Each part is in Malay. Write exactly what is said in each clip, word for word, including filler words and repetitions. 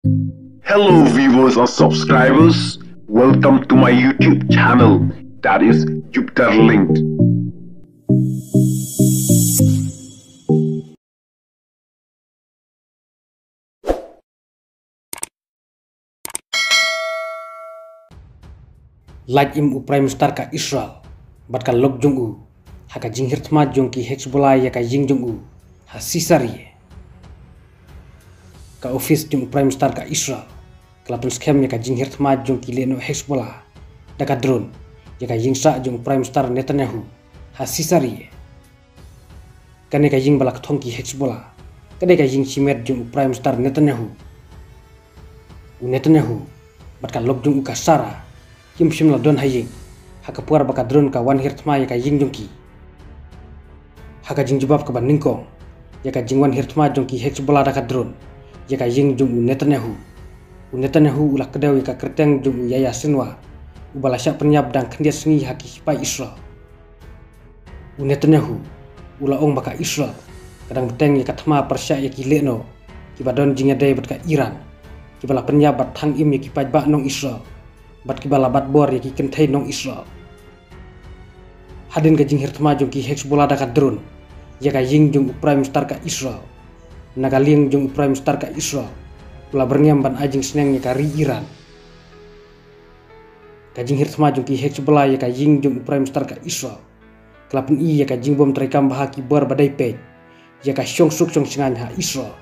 Hello viewers or subscribers, welcome to my YouTube channel, that is Jupiter Linked. Like im u prime star ka Israel, bat ka lok jung u, haka jing hirtma jung ki Hezbollah ya ka jing jung u, ha sisari ka office jung prime star ka Israel, kelapun scam ya ka jing hirtma jung ki leno Hezbollah, daka drone ya ka jing sa jung prime star Netanyahu, ha sisari kane ka jing balak thong ki Hezbollah, kade ka jing chimet jung prime star Netanyahu, u Netanyahu, bat ka lok jung u ka Sara. Kim shim la don haying haka puar baka drone ka wan hirtma ya ka jing jongki haka jing jubab ka ban ningkong ya ka jing wan hirtma jongki Hezbollah daka drone ya ka jing jung Netanyahu u Netanyahu ulah kedaw ya ka kerteng jung ya yasinwa u bala syak penyab dang kendia sengi haki pai Israel u Netanyahu ulah ong baka Israel kadang beteng ya ka thma persyak ya ki lekno ki badon jing ya day bat ka Iran ki bala penyab bat thang im ya ki paj ba nong Israel bat kibala bat bor ya ki kentai nong Israel hadin ka jing hirtma jong ki Hezbollah daka drone ya ka jing jong prime star ka Israel naga ling jong prime star ka Israel pula berniam ban ajing seneng ya ka ri Iran ka jing hirtma jong ki Hezbollah ya ka jing jong prime star ka Israel kelapun i ya ka jing bom terekam bahaki bor badai pej ya ka syong suk syong singan ha Israel.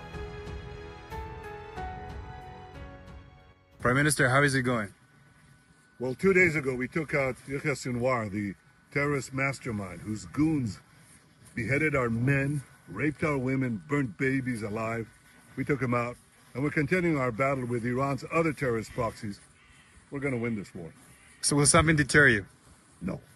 Prime Minister, how is it going? Well, two days ago, we took out Yahya Sinwar, the terrorist mastermind, whose goons beheaded our men, raped our women, burnt babies alive. We took him out, and we're continuing our battle with Iran's other terrorist proxies. We're going to win this war. So will something deter you? No.